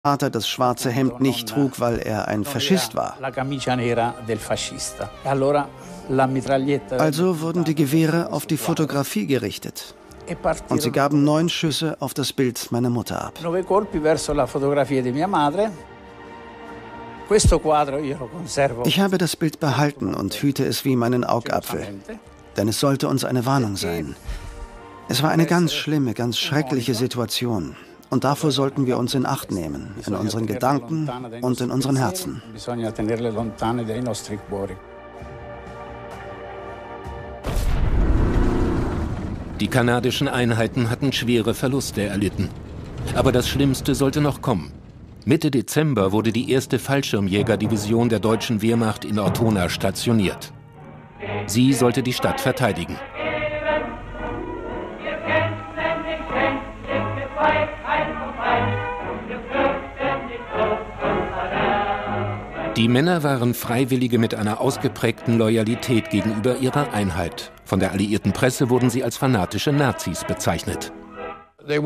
Vater das schwarze Hemd nicht trug, weil er ein Faschist war. Also wurden die Gewehre auf die Fotografie gerichtet. Und sie gaben 9 Schüsse auf das Bild meiner Mutter ab. Ich habe das Bild behalten und hüte es wie meinen Augapfel, denn es sollte uns eine Warnung sein. Es war eine ganz schlimme, ganz schreckliche Situation. Und davor sollten wir uns in Acht nehmen, in unseren Gedanken und in unseren Herzen. Die kanadischen Einheiten hatten schwere Verluste erlitten. Aber das Schlimmste sollte noch kommen. Mitte Dezember wurde die 1. Fallschirmjägerdivision der deutschen Wehrmacht in Ortona stationiert. Sie sollte die Stadt verteidigen. Die Männer waren Freiwillige mit einer ausgeprägten Loyalität gegenüber ihrer Einheit. Von der alliierten Presse wurden sie als fanatische Nazis bezeichnet. Das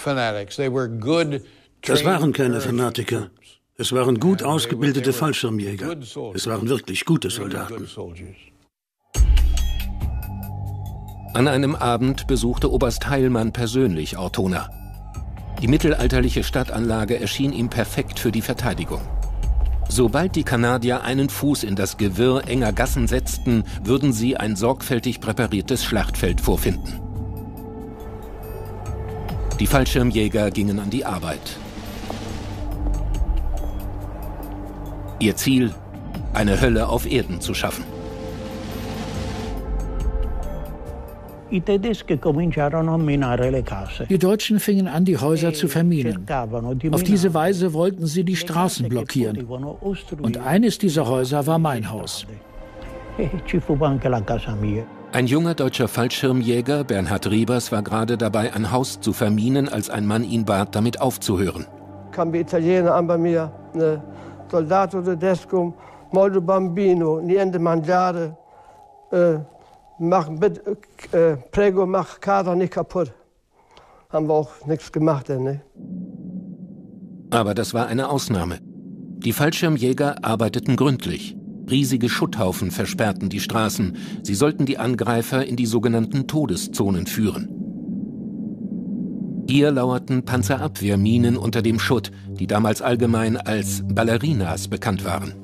waren keine Fanatiker. Es waren gut ausgebildete Fallschirmjäger. Es waren wirklich gute Soldaten. An einem Abend besuchte Oberst Heilmann persönlich Ortona. Die mittelalterliche Stadtanlage erschien ihm perfekt für die Verteidigung. Sobald die Kanadier einen Fuß in das Gewirr enger Gassen setzten, würden sie ein sorgfältig präpariertes Schlachtfeld vorfinden. Die Fallschirmjäger gingen an die Arbeit. Ihr Ziel: eine Hölle auf Erden zu schaffen. Die Deutschen fingen an, die Häuser zu verminen. Auf diese Weise wollten sie die Straßen blockieren. Und eines dieser Häuser war mein Haus. Ein junger deutscher Fallschirmjäger, Bernhard Riebers, war gerade dabei, ein Haus zu verminen, als ein Mann ihn bat, damit aufzuhören. Kamen die Italiener an bei mir, ne, Soldato tedesco, molto bambino, niente mangiare, prego, mach Kader nicht kaputt. Haben wir auch nichts gemacht, ne? Aber das war eine Ausnahme. Die Fallschirmjäger arbeiteten gründlich. Riesige Schutthaufen versperrten die Straßen. Sie sollten die Angreifer in die sogenannten Todeszonen führen. Hier lauerten Panzerabwehrminen unter dem Schutt, die damals allgemein als Ballerinas bekannt waren.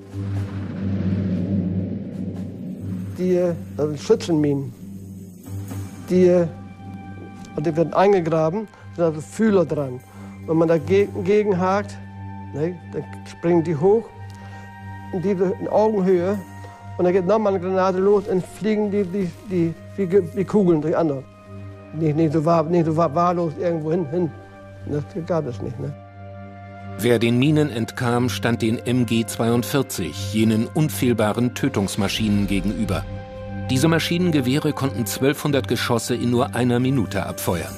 Die Schützenminen, die werden eingegraben, da sind Fühler dran. Wenn man dagegen hakt, ne, dann springen die hoch in Augenhöhe und dann geht nochmal eine Granate los und fliegen wie Kugeln durch andere. Nicht so wahllos irgendwo hin. Das gab es nicht. Ne? Wer den Minen entkam, stand den MG-42, jenen unfehlbaren Tötungsmaschinen gegenüber. Diese Maschinengewehre konnten 1200 Geschosse in nur einer Minute abfeuern.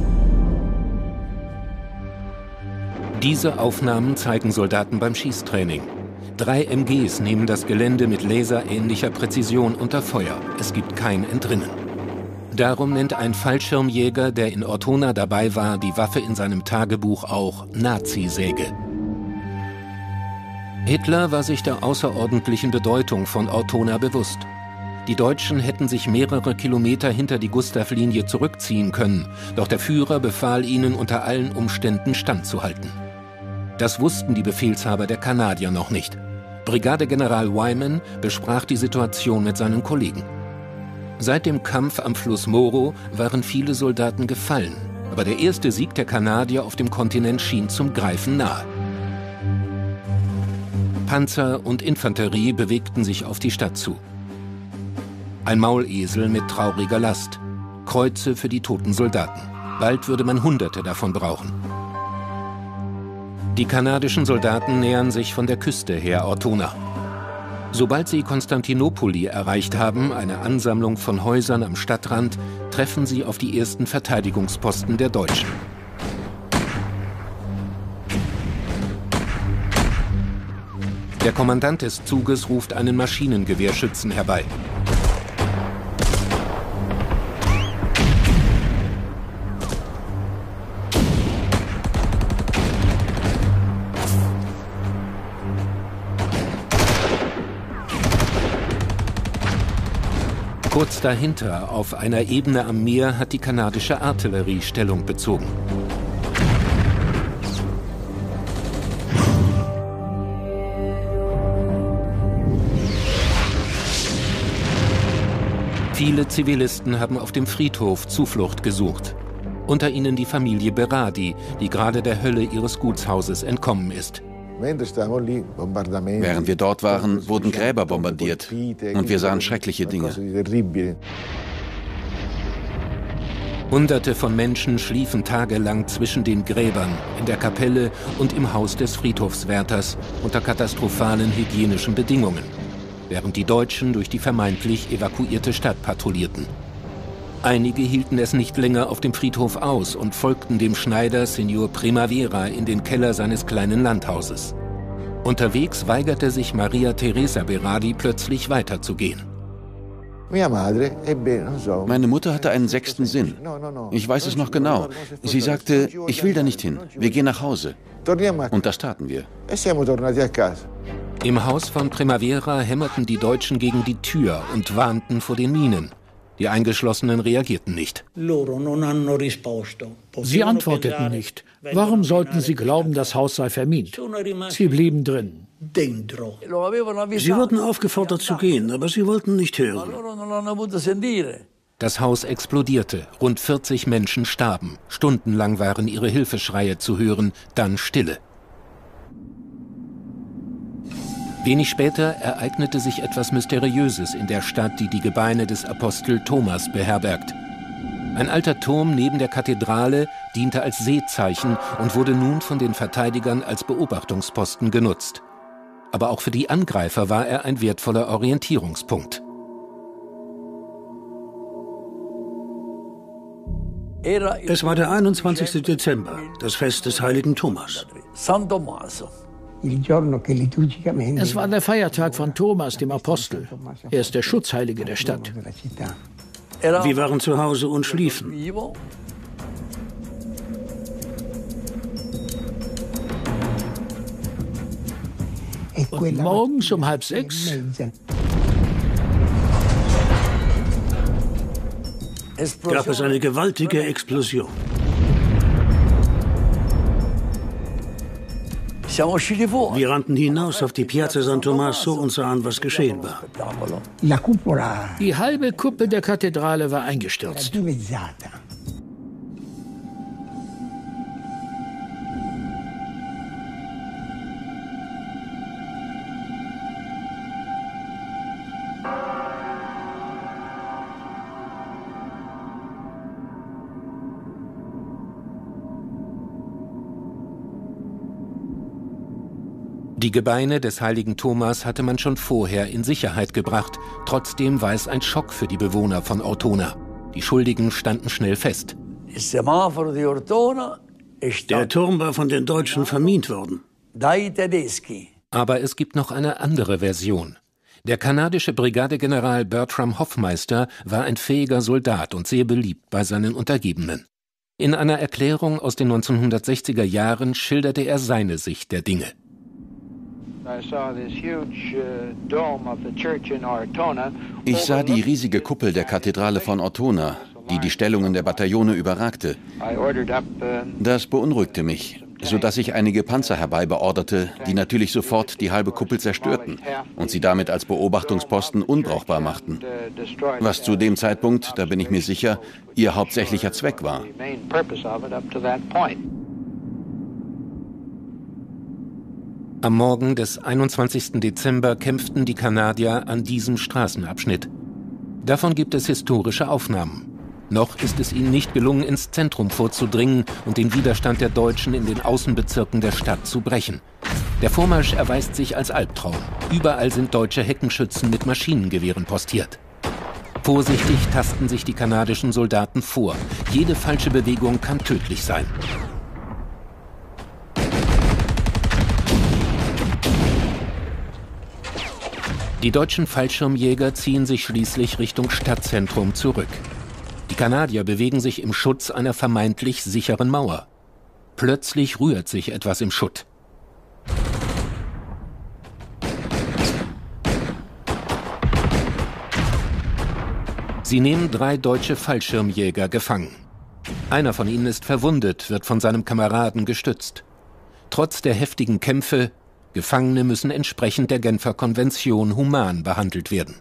Diese Aufnahmen zeigen Soldaten beim Schießtraining. 3 MGs nehmen das Gelände mit laserähnlicher Präzision unter Feuer. Es gibt kein Entrinnen. Darum nennt ein Fallschirmjäger, der in Ortona dabei war, die Waffe in seinem Tagebuch auch Nazi-Säge. Hitler war sich der außerordentlichen Bedeutung von Ortona bewusst. Die Deutschen hätten sich mehrere Kilometer hinter die Gustav-Linie zurückziehen können, doch der Führer befahl ihnen unter allen Umständen standzuhalten. Das wussten die Befehlshaber der Kanadier noch nicht. Brigadegeneral Wyman besprach die Situation mit seinen Kollegen. Seit dem Kampf am Fluss Moro waren viele Soldaten gefallen, aber der erste Sieg der Kanadier auf dem Kontinent schien zum Greifen nahe. Panzer und Infanterie bewegten sich auf die Stadt zu. Ein Maulesel mit trauriger Last, Kreuze für die toten Soldaten. Bald würde man Hunderte davon brauchen. Die kanadischen Soldaten nähern sich von der Küste her Ortona. Sobald sie Konstantinopoli erreicht haben, eine Ansammlung von Häusern am Stadtrand, treffen sie auf die ersten Verteidigungsposten der Deutschen. Der Kommandant des Zuges ruft einen Maschinengewehrschützen herbei. Kurz dahinter, auf einer Ebene am Meer, hat die kanadische Artillerie Stellung bezogen. Viele Zivilisten haben auf dem Friedhof Zuflucht gesucht. Unter ihnen die Familie Berardi, die gerade der Hölle ihres Gutshauses entkommen ist. Während wir dort waren, wurden Gräber bombardiert und wir sahen schreckliche Dinge. Hunderte von Menschen schliefen tagelang zwischen den Gräbern, in der Kapelle und im Haus des Friedhofswärters unter katastrophalen hygienischen Bedingungen, während die Deutschen durch die vermeintlich evakuierte Stadt patrouillierten. Einige hielten es nicht länger auf dem Friedhof aus und folgten dem Schneider Signor Primavera in den Keller seines kleinen Landhauses. Unterwegs weigerte sich Maria Teresa Berardi plötzlich weiterzugehen. Meine Mutter hatte einen sechsten Sinn. Ich weiß es noch genau. Sie sagte, ich will da nicht hin, wir gehen nach Hause. Und das taten wir. Im Haus von Primavera hämmerten die Deutschen gegen die Tür und warnten vor den Minen. Die Eingeschlossenen reagierten nicht. Sie antworteten nicht. Warum sollten sie glauben, das Haus sei vermint? Sie blieben drin. Sie wurden aufgefordert zu gehen, aber sie wollten nicht hören. Das Haus explodierte. Rund 40 Menschen starben. Stundenlang waren ihre Hilfeschreie zu hören, dann Stille. Wenig später ereignete sich etwas Mysteriöses in der Stadt, die die Gebeine des Apostel Thomas beherbergt. Ein alter Turm neben der Kathedrale diente als Seezeichen und wurde nun von den Verteidigern als Beobachtungsposten genutzt. Aber auch für die Angreifer war er ein wertvoller Orientierungspunkt. Es war der 21. Dezember, das Fest des heiligen Thomas. Es war der Feiertag von Thomas, dem Apostel. Er ist der Schutzheilige der Stadt. Wir waren zu Hause und schliefen. Und morgens um 5:30 gab es eine gewaltige Explosion. Wir rannten hinaus auf die Piazza San Tommaso und sahen, was geschehen war. Die halbe Kuppel der Kathedrale war eingestürzt. Die Gebeine des heiligen Thomas hatte man schon vorher in Sicherheit gebracht. Trotzdem war es ein Schock für die Bewohner von Ortona. Die Schuldigen standen schnell fest. Der Turm war von den Deutschen vermint worden. Aber es gibt noch eine andere Version. Der kanadische Brigadegeneral Bertram Hoffmeister war ein fähiger Soldat und sehr beliebt bei seinen Untergebenen. In einer Erklärung aus den 1960er Jahren schilderte er seine Sicht der Dinge. Ich sah die riesige Kuppel der Kathedrale von Ortona, die die Stellungen der Bataillone überragte. Das beunruhigte mich, sodass ich einige Panzer herbeibeorderte, die natürlich sofort die halbe Kuppel zerstörten und sie damit als Beobachtungsposten unbrauchbar machten. Was zu dem Zeitpunkt, da bin ich mir sicher, ihr hauptsächlicher Zweck war. Am Morgen des 21. Dezember kämpften die Kanadier an diesem Straßenabschnitt. Davon gibt es historische Aufnahmen. Noch ist es ihnen nicht gelungen, ins Zentrum vorzudringen und den Widerstand der Deutschen in den Außenbezirken der Stadt zu brechen. Der Vormarsch erweist sich als Albtraum. Überall sind deutsche Heckenschützen mit Maschinengewehren postiert. Vorsichtig tasten sich die kanadischen Soldaten vor. Jede falsche Bewegung kann tödlich sein. Die deutschen Fallschirmjäger ziehen sich schließlich Richtung Stadtzentrum zurück. Die Kanadier bewegen sich im Schutz einer vermeintlich sicheren Mauer. Plötzlich rührt sich etwas im Schutt. Sie nehmen 3 deutsche Fallschirmjäger gefangen. Einer von ihnen ist verwundet, wird von seinem Kameraden gestützt. Trotz der heftigen Kämpfe, Gefangene müssen entsprechend der Genfer Konvention human behandelt werden.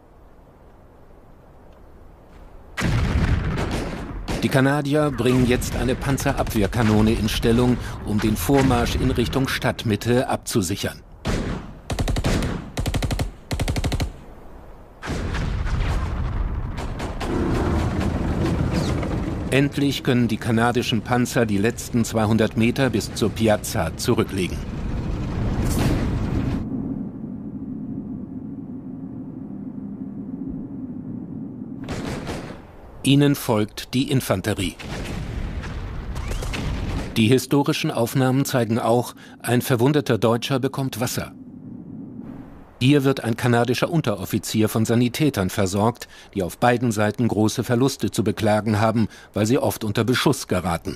Die Kanadier bringen jetzt eine Panzerabwehrkanone in Stellung, um den Vormarsch in Richtung Stadtmitte abzusichern. Endlich können die kanadischen Panzer die letzten 200 Meter bis zur Piazza zurücklegen. Ihnen folgt die Infanterie. Die historischen Aufnahmen zeigen auch, ein verwundeter Deutscher bekommt Wasser. Hier wird ein kanadischer Unteroffizier von Sanitätern versorgt, die auf beiden Seiten große Verluste zu beklagen haben, weil sie oft unter Beschuss geraten.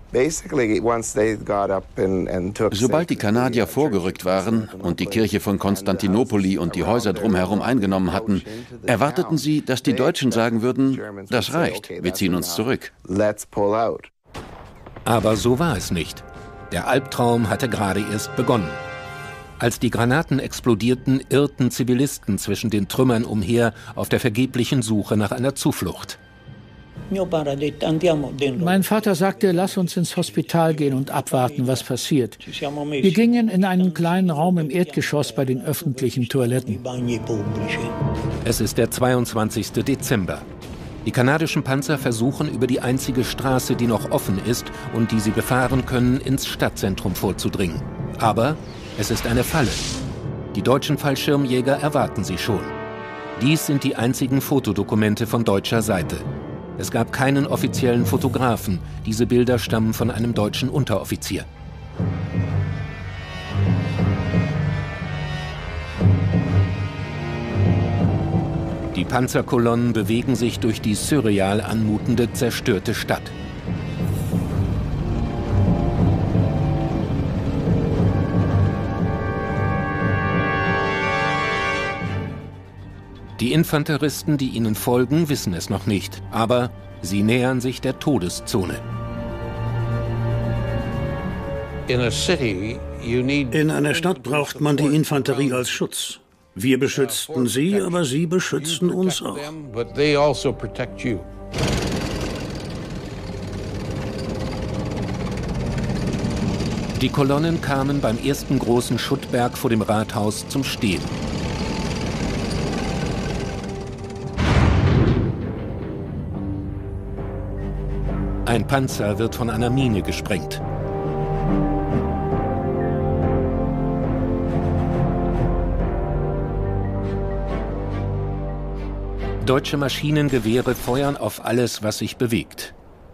Sobald die Kanadier vorgerückt waren und die Kirche von Konstantinopoli und die Häuser drumherum eingenommen hatten, erwarteten sie, dass die Deutschen sagen würden, das reicht, wir ziehen uns zurück. Aber so war es nicht. Der Albtraum hatte gerade erst begonnen. Als die Granaten explodierten, irrten Zivilisten zwischen den Trümmern umher auf der vergeblichen Suche nach einer Zuflucht. Mein Vater sagte, lass uns ins Hospital gehen und abwarten, was passiert. Wir gingen in einen kleinen Raum im Erdgeschoss bei den öffentlichen Toiletten. Es ist der 22. Dezember. Die kanadischen Panzer versuchen, über die einzige Straße, die noch offen ist und die sie befahren können, ins Stadtzentrum vorzudringen. Aber es ist eine Falle. Die deutschen Fallschirmjäger erwarten sie schon. Dies sind die einzigen Fotodokumente von deutscher Seite. Es gab keinen offiziellen Fotografen. Diese Bilder stammen von einem deutschen Unteroffizier. Die Panzerkolonnen bewegen sich durch die surreal anmutende, zerstörte Stadt. Die Infanteristen, die ihnen folgen, wissen es noch nicht, aber sie nähern sich der Todeszone. In einer Stadt braucht man die Infanterie als Schutz. Wir beschützten sie, aber sie beschützten uns auch. Die Kolonnen kamen beim ersten großen Schuttberg vor dem Rathaus zum Stehen. Ein Panzer wird von einer Mine gesprengt. Deutsche Maschinengewehre feuern auf alles, was sich bewegt.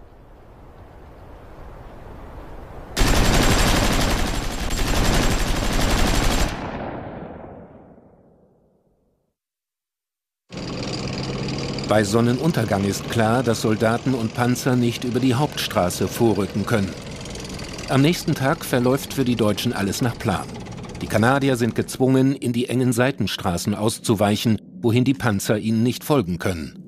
Bei Sonnenuntergang ist klar, dass Soldaten und Panzer nicht über die Hauptstraße vorrücken können. Am nächsten Tag verläuft für die Deutschen alles nach Plan. Die Kanadier sind gezwungen, in die engen Seitenstraßen auszuweichen, wohin die Panzer ihnen nicht folgen können.